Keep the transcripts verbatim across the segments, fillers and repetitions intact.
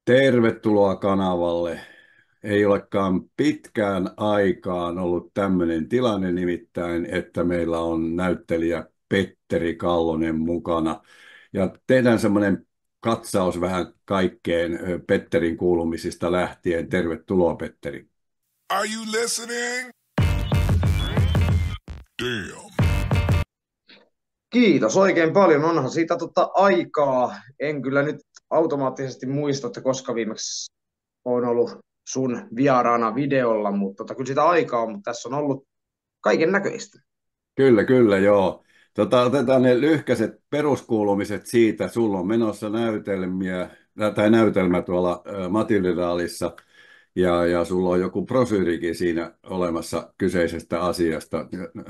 Tervetuloa kanavalle. Ei olekaan pitkään aikaan ollut tämmöinen tilanne nimittäin, että meillä on näyttelijä Petteri Kallonen mukana. Ja tehdään semmoinen katsaus vähän kaikkeen ö, Petterin kuulumisista lähtien. Tervetuloa, Petteri. Are you listening? Damn. Kiitos oikein paljon. Onhan siitä tota aikaa. En kyllä nyt automaattisesti muista, että koska viimeksi on ollut sun vieraana videolla, mutta tota, kyllä sitä aikaa on, mutta tässä on ollut kaiken näköistä. Kyllä, kyllä, joo. Tota, otetaan ne lyhkäiset peruskuulumiset siitä. Sulla on menossa näytelmiä, tai näytelmä tuolla ö, Matildedaalissa. Ja, ja sulla on joku brosyyrikin siinä olemassa kyseisestä asiasta.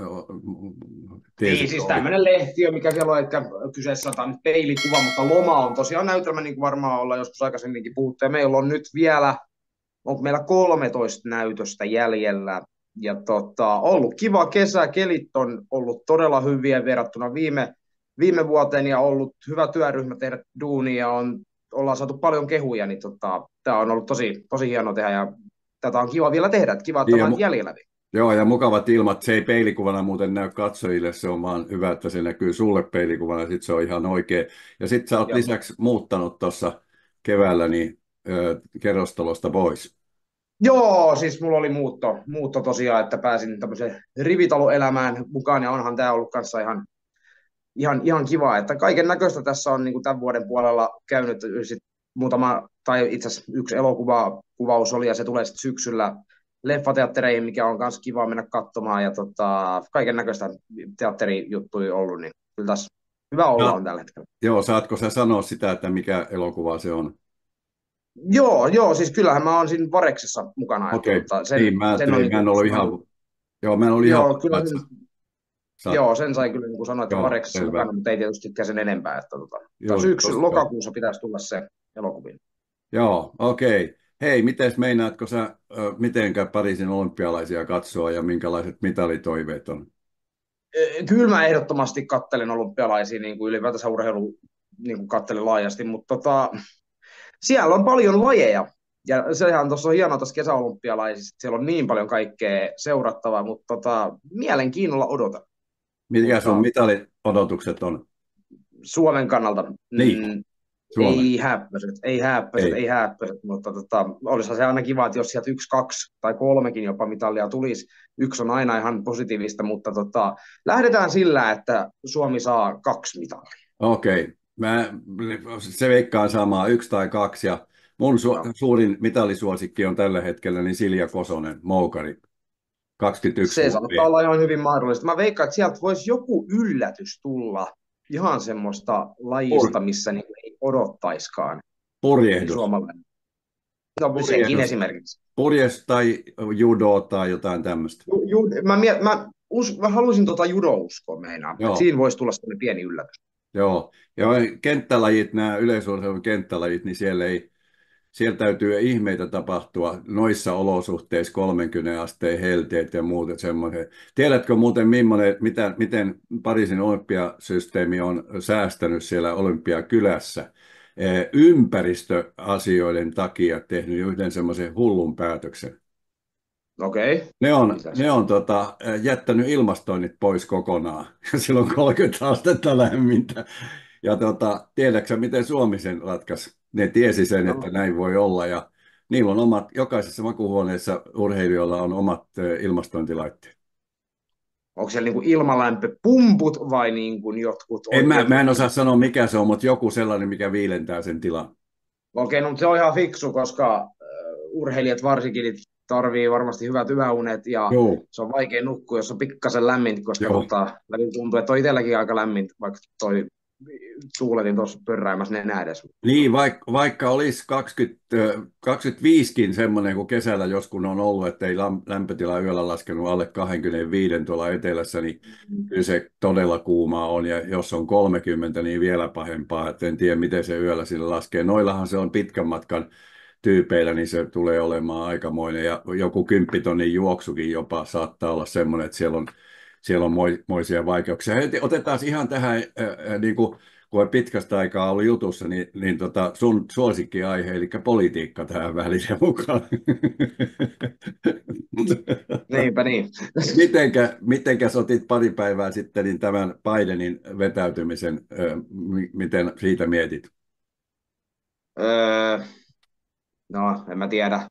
Niin, siis tämmöinen lehti, mikä siellä on, että kyseessä on nyt peilikuva, mutta Loma on tosiaan näytelmä, niin kuin varmaan ollaan joskus aikaisemminkin puhuttu. Ja meillä on nyt vielä, onko meillä kolmetoista näytöstä jäljellä. Ja tota, ollut kiva kesä, kelit on ollut todella hyviä verrattuna viime, viime vuoteen ja ollut hyvä työryhmä tehdä duunia, on ollaan saatu paljon kehuja, niin tota, tämä on ollut tosi, tosi hieno tehdä ja tätä on kiva vielä tehdä, että kiva, että on jäljellä. Joo, ja mukavat ilmat. Se ei peilikuvana muuten näy katsojille, se on vaan hyvä, että se näkyy sulle peilikuvana, sitten se on ihan oikein. Ja sitten sä oot Joo. lisäksi muuttanut tuossa keväällä niin, ö, kerrostalosta pois. Joo, siis mulla oli muutto, muutto tosiaan, että pääsin tämmöiseen rivitaloelämään mukaan, ja onhan tämä ollut kanssa ihan, ihan, ihan kiva, että kaiken näköistä tässä on niin kuin tämän vuoden puolella käynyt sit muutama, tai itse asiassa yksi elokuvakuvaus oli, ja se tulee sitten syksyllä leffateattereihin, mikä on myös kiva mennä katsomaan, ja tota, kaiken näköistä teatterijuttuja ollut, niin kyllä tässä hyvä olla no, on tällä hetkellä. Joo, saatko sä sanoa sitä, että mikä elokuva se on? Joo, joo, siis kyllähän mä oon siinä Vareksessa mukana. Okei, että sen, niin, mä, sen tein, mä en ollut ihan... Joo, mä en ollut joo, ihan... Kyllä, sen, Saat... Joo, sen sai kyllä niin sanoa, että joo, Vareksessa selvä. Mukana, mutta ei tietysti sen enempää. Että, tota, joo, syksy, lokakuussa pitäisi tulla se elokuviin. Joo, okei. Okay. Hei, miten meinaatko sä, mitenkä Pariisin olympialaisia katsoa ja minkälaiset mitalitoiveet on? Kyllä mä ehdottomasti kattelen olympialaisia, niin kuin ylipäätänsä urheilu niin kuin kattelen laajasti, mutta tota, siellä on paljon lajeja. Ja sehän tuossa on hienoa tuossa kesäolympialaisissa, että siellä on niin paljon kaikkea seurattavaa, mutta tota, mielenkiinnolla odotan. Mitkä sun mitaliodotukset on? Suomen kannalta? Niin. Mm, ei häppöiset, ei häppöiset, ei, ei häppöiset, mutta tota, olisihan se aina kiva, että jos sieltä yksi, kaksi tai kolmekin jopa mitalia tulisi. Yksi on aina ihan positiivista, mutta tota, lähdetään sillä, että Suomi saa kaksi mitalia. Okei, okay. Mä se veikkaan samaa, yksi tai kaksi, ja mun su- suurin mitalisuosikki on tällä hetkellä niin Silja Kosonen, moukari, kaksikymmentäyksi. Se saattaa olla ihan hyvin mahdollista. Mä veikkaan, että sieltä voisi joku yllätys tulla ihan semmoista lajista, missä niin ei odottaiskaan. Purjehdus. Suomalainen. No, sekin esimerkiksi. Purjes tai judo tai jotain tämmöistä. Ju, ju, mä, mä, us, mä haluaisin tota judo-uskoa meinaa. Siinä voisi tulla sellainen pieni yllätys. Joo, ja kenttälajit, nämä yleisurheilun kenttälajit, niin siellä, ei, siellä täytyy ihmeitä tapahtua noissa olosuhteissa, kolmekymmentä asteen helteet ja muuta semmoiset. Tiedätkö muuten, millainen, mitä, miten Pariisin olympiasysteemi on säästänyt siellä Olympiakylässä ympäristöasioiden takia tehnyt yhden semmoisen hullun päätöksen? Okei. Okay. Ne on, ne on tota, jättänyt ilmastoinnit pois kokonaan. Silloin kolmekymmentä astetta lämmintä. Ja tota, tiedätkö miten Suomi sen ratkaisi? Ne tiesi sen, no. että näin voi olla. Ja niillä on omat, jokaisessa makuuhuoneessa urheilijoilla on omat ilmastointilaitteet. Onko siellä niinku ilmalämpöpumput vai niinku jotkut? En, mä, mä en osaa sanoa mikä se on, mutta joku sellainen, mikä viilentää sen tilan. Okei, no se on ihan fiksu, koska uh, urheilijat varsinkin tarvii varmasti hyvät yöunet ja Joo. se on vaikea nukkua, jos on pikkasen lämmintä, koska tota, tuntuu, että on itselläkin aika lämmintä, vaikka toi tuuletin tuossa pörräämässä nenä edes. Niin, vaikka, vaikka olisi kaksikymmentä, kaksikymmentäviisikin semmoinen, kun kesällä joskus on ollut, että ei lämpötila yöllä laskenut alle kaksikymmentäviisi tuolla etelässä, niin mm. kyllä se todella kuumaa on, ja jos on kolmekymmentä, niin vielä pahempaa, että en tiedä, miten se yöllä sille laskee. Noillahan se on pitkän matkan tyypeillä, niin se tulee olemaan aikamoinen, ja joku kymppitonnin juoksukin jopa saattaa olla semmoinen, että siellä on, siellä on moisia vaikeuksia. Otetaan ihan tähän äh, niin kuin kun on pitkästä aikaa ollut jutussa, niin, niin tota sun suosikkiaihe, eli politiikka tähän väliin mukaan. Niinpä niin. Mitenkä, mitenkä sä otit pari päivää sitten niin tämän Bidenin vetäytymisen, ö, mi- miten siitä mietit? Öö, no, en mä tiedä.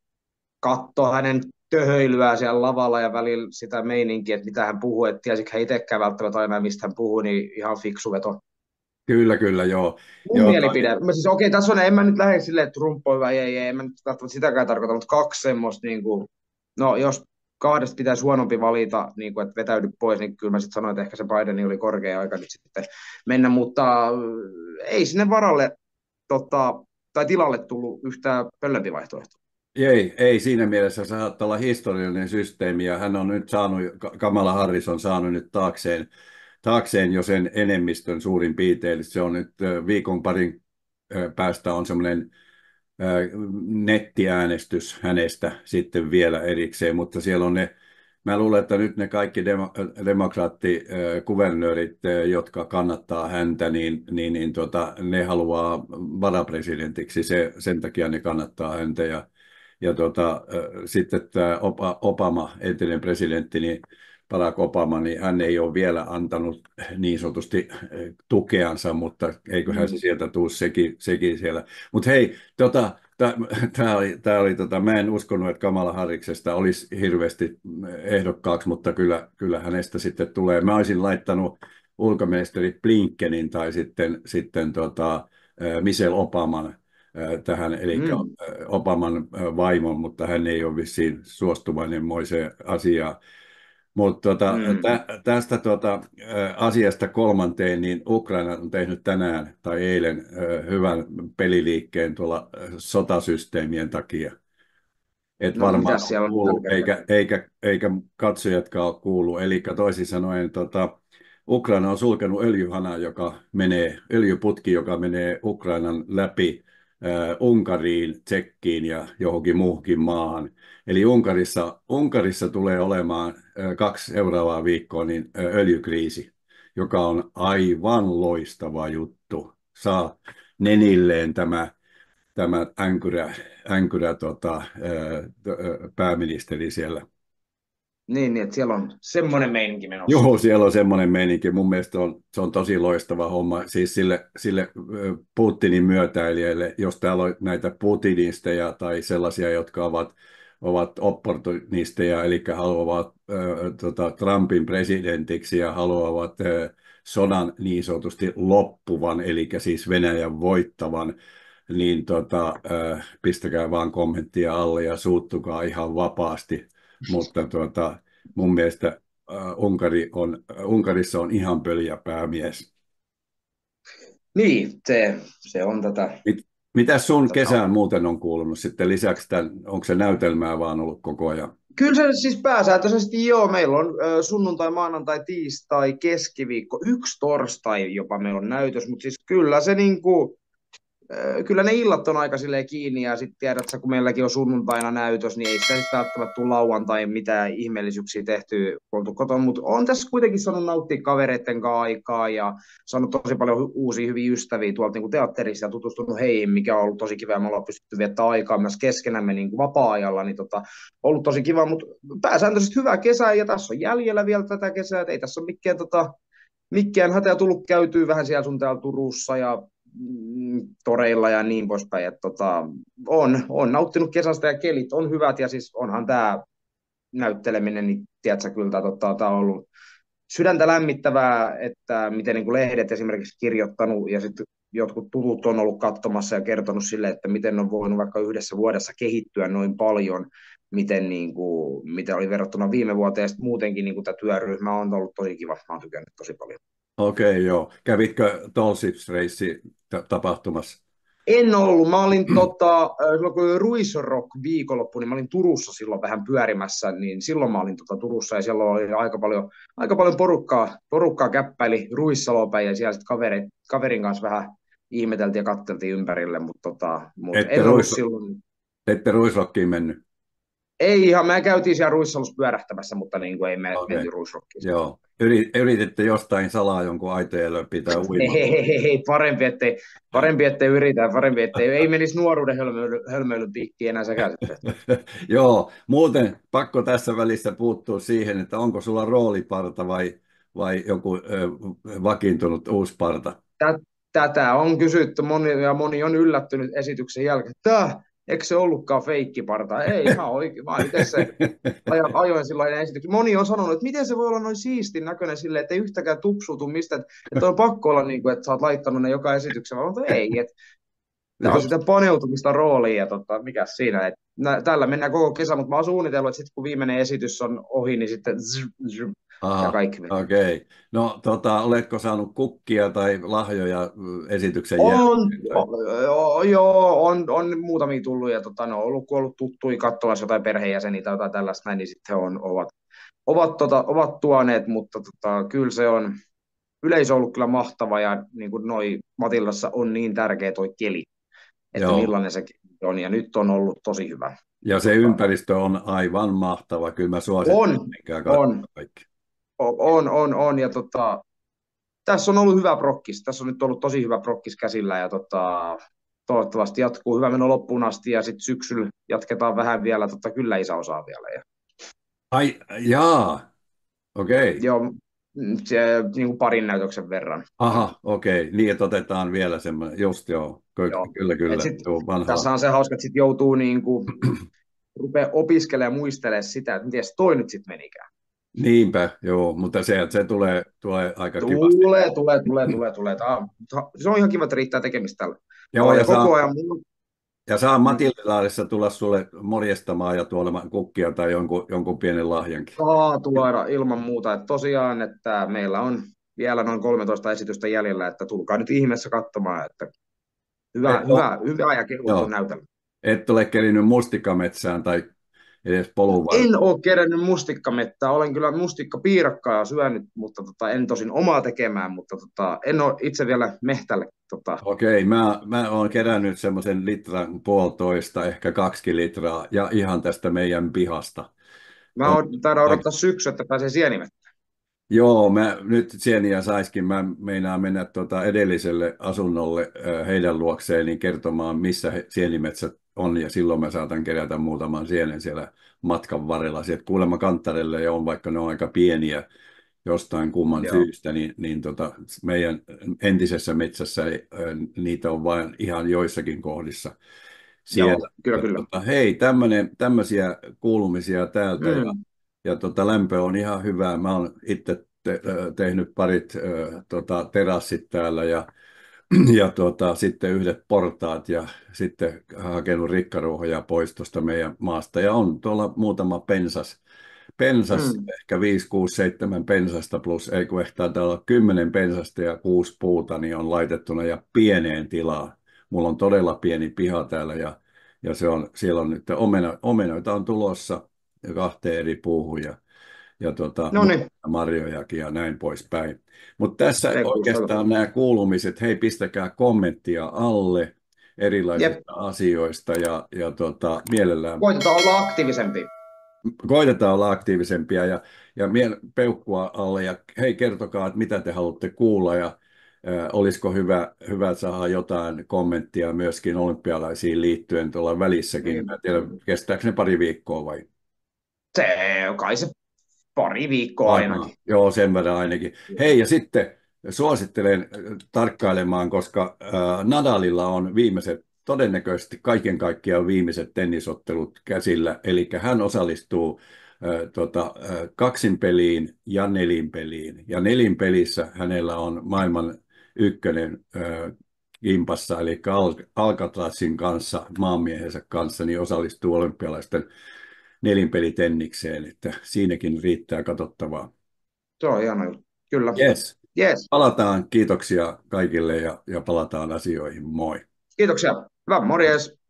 Katso hänen töhöilyään siellä lavalla ja välillä sitä meininkiä, että mitä hän puhuu, että tiesikö hän itsekään välttämättä aina, mistä hän puhuu, niin ihan fiksu veto. Kyllä, kyllä, joo. Mun joo mielipide. Mä siis, okei, tässä on, en mä nyt lähde silleen, että Trump on hyvä, ei, ei, en mä nyt välttämättä sitäkään tarkoita, mutta kaksi semmoista, niin kuin, no jos kahdesta pitäisi huonompi valita, niin kuin, että vetäydy pois, niin kyllä mä sitten sanoin, että ehkä se Biden oli korkea aika nyt sitten mennä, mutta äh, ei sinne varalle tota, tai tilalle tullut yhtään pöllempi vaihtoehto. Ei, ei siinä mielessä saattaa olla historiallinen systeemi, ja hän on nyt saanut, Kamala Harris on saanut nyt taakseen, taakseen jo sen enemmistön suurin piirtein. Eli se on nyt ö, viikon parin ö, päästä on semmoinen ö, nettiäänestys hänestä sitten vielä erikseen, mutta siellä on ne, mä luulen, että nyt ne kaikki demo, demokraattikuvernöörit, ö, jotka kannattaa häntä, niin, niin, niin tota, ne haluaa varapresidentiksi, se, sen takia ne kannattaa häntä, ja ja tota, sitten tämä Obama, entinen presidentti, niin Barack Obama, niin hän ei ole vielä antanut niin sanotusti tukeansa, mutta eiköhän se sieltä tule sekin, sekin siellä. Mutta hei, tota, tämä oli, tää oli tota, mä en uskonut, että Kamala Harriksesta olisi hirveästi ehdokkaaksi, mutta kyllä, kyllä hänestä sitten tulee. Mä olisin laittanut ulkoministeri Blinkenin tai sitten, sitten tota, Michelle Obaman tähän, eli Mm. Obaman vaimon, mutta hän ei ole vissiin suostuvainen moiseen asiaan. Mutta tota, Mm. tä, tästä tota, asiasta kolmanteen, niin Ukraina on tehnyt tänään tai eilen hyvän peliliikkeen tuolla sotasysteemien takia. Et No, varmaan mitä on siellä on tällä kuullut, kertaa? eikä, eikä, eikä katsojatkaan ole kuullut. Eli toisin sanoen tota, Ukraina on sulkenut öljyhana, joka menee, öljyputki, joka menee Ukrainan läpi äh, Unkariin, Tsekkiin ja johonkin muuhunkin maahan. Eli Unkarissa, Unkarissa tulee olemaan äh, kaksi seuraavaa viikkoa niin, äh, öljykriisi, joka on aivan loistava juttu. Saa nenilleen tämä tämä änkyrä, änkyrä tota, ää, pääministeri siellä. Niin, niin, että siellä on semmoinen meininki menossa. Joo, siellä on semmoinen meininki. Mun mielestä on, se on tosi loistava homma. Siis sille, sille Putinin myötäilijälle, jos täällä on näitä putinisteja tai sellaisia, jotka ovat, ovat opportunisteja, eli haluavat äh, tota, Trumpin presidentiksi ja haluavat äh, sodan niin sanotusti loppuvan, eli siis Venäjän voittavan, niin tota, äh, pistäkää vaan kommenttia alle ja suuttukaa ihan vapaasti. Mutta tuota, mun mielestä äh, Unkari on, äh, Unkarissa on ihan pöljä päämies. Niin, se, se on tätä. Mit, mitä sun tätä. kesään muuten on kuulunut sitten lisäksi tämän, onko se näytelmää vaan ollut koko ajan? Kyllä se siis pääsääntöisesti joo, meillä on ö, sunnuntai, maanantai, tiistai, keskiviikko, yksi torstai jopa meillä on näytös, mutta siis kyllä se niinku, ö, kyllä ne illat on aika silleen kiinni ja sitten tiedät sä, kun meilläkin on sunnuntaina näytös, niin ei sitä sitten välttämättä tule lauantai mitään ihmeellisyyksiä tehtyä oltu kotona, mutta on tässä kuitenkin saanut nauttia kavereiden kanssa aikaa ja saanut tosi paljon hy- uusia hyviä ystäviä tuolta niin kuin teatterissa ja tutustunut heihin, mikä on ollut tosi kiva ja me ollaan pystytty viettämään aikaa myös keskenämme niin kuin vapaa-ajalla, niin tota, ollut tosi kiva, mutta pääsääntöisesti hyvää kesää ja tässä on jäljellä vielä tätä kesää, että ei tässä ole mikään, tota, mikään hätää tullut käytyä vähän siellä sun täällä Turussa ja mm, toreilla ja niin poispäin. Että tota, on, on nauttinut kesästä ja kelit on hyvät ja siis onhan tämä näytteleminen, niin tiedätkö kyllä, tota, tämä on ollut sydäntä lämmittävää, että miten niin kuin lehdet esimerkiksi kirjoittanut ja sitten jotkut tutut on ollut katsomassa ja kertonut sille, että miten on voinut vaikka yhdessä vuodessa kehittyä noin paljon, miten, niin kuin, miten oli verrattuna viime vuoteen ja sitten muutenkin niin kuin tämä työryhmä on ollut tosi kiva, mä oon tykännyt tosi paljon. Okei, okay, joo. Kävitkö Tall Ships Race tapahtumassa? En ollut. Mä olin tota, silloin kun oli Ruis Rock viikonloppu, niin mä olin Turussa silloin vähän pyörimässä, niin silloin mä olin tota Turussa ja siellä oli aika paljon, aika paljon porukkaa, porukkaa käppäili Ruissaloon päin ja siellä sitten kaveri, kaverin kanssa vähän ihmeteltiin ja katteltiin ympärille, mutta tota, mut Ette en ollut Ruis- silloin. Ette Ruisrockiin mennyt? Ei ihan, mä käytiin siellä Ruissalossa pyörähtämässä, mutta niin kuin ei me Okei. menty Ruisrockiin. Joo. Yri- Yrititte jostain salaa jonkun aiteen pitää uimaan. Ei, parempi ettei, parempi ettei yritä, parempi ettei, ei menisi nuoruuden hölmöily, hölmöilyn piikkiin enää sekään sitten. Joo, muuten pakko tässä välissä puuttua siihen, että onko sulla rooliparta vai, vai joku ö, vakiintunut uusi parta? Tä- Tätä on kysytty moni, ja moni on yllättynyt esityksen jälkeen. Tää, eikö se ollutkaan feikkiparta? Ei, mä, oikein, mä itse se ajoin, ajoin silloin esityksen. Moni on sanonut, että miten se voi olla noin siistin näköinen silleen, että ei yhtäkään tupsuutu mistä, että, että on pakko olla niin kuin, että sä oot laittanut ne joka esitykseen. Mä sanoin, ei, että tämä on sitä paneutumista rooliin ja tota, mikä siinä. Että nä, tällä mennään koko kesä, mutta mä oon suunnitellut, että sitten kun viimeinen esitys on ohi, niin sitten zzz, zzz, ja Aha, kaikki menee. okei. Okay. No, tota, oletko saanut kukkia tai lahjoja mm, esityksen On, jälkeen? Tai... o- joo, on, on muutamia tullut ja tota, ne on ollut, kun on ollut tuttuja katsomassa jotain perheenjäseniä tai jotain tällaista näin, niin sitten he on, ovat, ovat, tota, ovat tuoneet, mutta tota, kyllä se on, yleisö on ollut kyllä mahtava ja niin kuin noi Matillassa on niin tärkeä toi keli, että Joo. millainen se keli on ja nyt on ollut tosi hyvä. Ja se ympäristö on aivan mahtava. Kyllä mä suosittelen, On, menkää on, katsomaan kaikki. on, on, on ja tota, tässä on ollut hyvä prokkis. Tässä on nyt ollut tosi hyvä prokkis käsillä ja tota, toivottavasti jatkuu hyvä meno loppuun asti ja sitten syksyllä jatketaan vähän vielä. Tota, kyllä isä osaa vielä. Ja, Ai, jaa, okei. Okay. joo, mm, se, niin kuin parin näytöksen verran. Aha, okei. Okay. Niin, että otetaan vielä semmoinen, just joo. Ky- Joo. Kyllä, kyllä. Et sit, Joo, vanha. tässä on se hauska, että sit joutuu niin kuin, rupeaa opiskelemaan ja muistelemaan sitä, että miten toi nyt sitten menikään. Niinpä, joo, mutta se, se tulee, tulee aika kivasti. Tulee, tulee, tulee, tulee, tulee. Tää on- Se on ihan kiva, että riittää tekemistä tällä. Joo, ja ja koko saa, ajan ja saa Matildaarissa tulla sulle morjestamaan ja tuolemaan kukkia tai jonkun, jonkun pienen lahjankin. saa tuoda ilman muuta. Että tosiaan, että meillä on vielä noin kolmetoista esitystä jäljellä, että tulkaa nyt ihmeessä katsomaan, että hyvä, Et hyvä, hyvä ja kehuttu Joo. näytelmä. Et ole kerinyt mustikkametsään tai edes polun varrella. En ole kerännyt mustikkamettää, olen kyllä mustikkapiirakkaa syönyt, mutta tota, en tosin omaa tekemään, mutta tota, en ole itse vielä mehtälle. Tota. Okei, mä, mä oon kerännyt semmoisen litran puolitoista, ehkä kaksi litraa, ja ihan tästä meidän pihasta. Mä On- oon taidan odottaa syksy, että pääsee sienimettä. Joo, mä nyt sieniä saiskin. Mä meinaan mennä tuota edelliselle asunnolle äh, heidän luokseen niin kertomaan, missä he, sienimetsät on, ja silloin mä saatan kerätä muutaman sienen siellä matkan varrella. Sieltä kuulemma kanttarelle ja on, vaikka ne on aika pieniä jostain kumman Joo. syystä, niin, niin tota, meidän entisessä metsässä äh, niitä on vain ihan joissakin kohdissa siellä. Joo, kyllä, Ja kyllä. Tota, hei, tämmöisiä kuulumisia täältä, Mm. ja ja tota, lämpö on ihan hyvää. Mä oon itse te- ö, tehnyt parit ö, tota, terassit täällä ja, ja tota, sitten yhdet portaat ja sitten hakenut rikkaruohoja pois tuosta meidän maasta. Ja on tuolla muutama pensas, pensas Mm. ehkä viisi, kuusi, seitsemän pensasta plus, ei kun ehkä taitaa olla kymmenen pensasta ja kuusi puuta, niin on laitettuna ja pieneen tilaan. Mulla on todella pieni piha täällä ja, ja se on, siellä on nyt omena, omenoita on tulossa ja kahteen eri puuhun ja, ja tota, No niin, marjojakin ja näin poispäin. Mutta tässä Se kuulostaa oikeastaan nämä kuulumiset, hei pistäkää kommenttia alle erilaisista Jep. asioista ja, ja tota, mielellään koitetaan olla aktiivisempi. koitetaan olla aktiivisempia ja, ja mie- peukkua alle ja hei kertokaa, että mitä te haluatte kuulla ja ää, olisiko hyvä, hyvä saada jotain kommenttia myöskin olympialaisiin liittyen tuolla välissäkin. Niin. Mä en tiedä, kestääkö ne pari viikkoa vai? Se kai se pari viikkoa Varmaan. ainakin. Joo, sen verran ainakin. Hei, ja sitten suosittelen äh, tarkkailemaan, koska äh, Nadalilla on viimeiset, todennäköisesti kaiken kaikkiaan viimeiset tennisottelut käsillä. Eli hän osallistuu äh, tota, äh, kaksinpeliin ja nelinpeliin. Ja nelinpelissä hänellä on maailman ykkönen äh, kimpassa, eli Al- Alcatrazin kanssa, maanmiehensä kanssa, niin osallistuu olympialaisten nelinpelitennikseen, että siinäkin riittää katsottavaa. Se on hieno juttu. Kyllä. Yes. Yes. Palataan, kiitoksia kaikille ja, ja palataan asioihin. Moi. Kiitoksia. Hyvä, morjes.